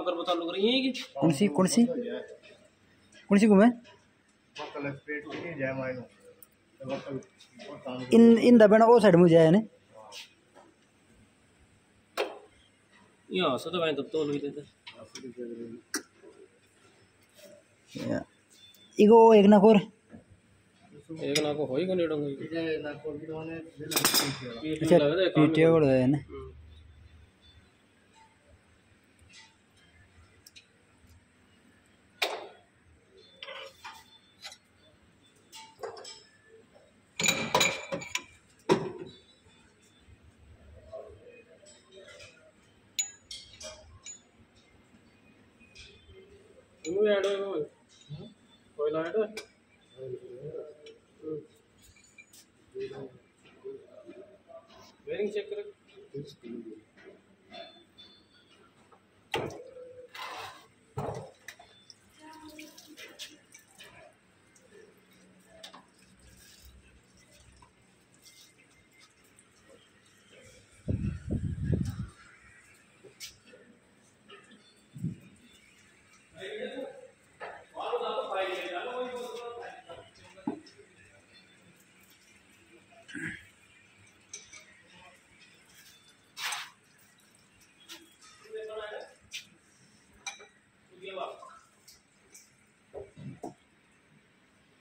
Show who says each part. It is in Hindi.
Speaker 1: काम कर चालू करी है कि
Speaker 2: कौन सी घूमे इन दबना वो साइड मुझे है ने
Speaker 1: यहाँ से तो मैं तब तो देते
Speaker 2: इगो एक ना कोर
Speaker 1: होई को नेड़ो
Speaker 2: अच्छा पीटे और है ने
Speaker 1: ऐड कोई ऐड बेरिंग चेक कर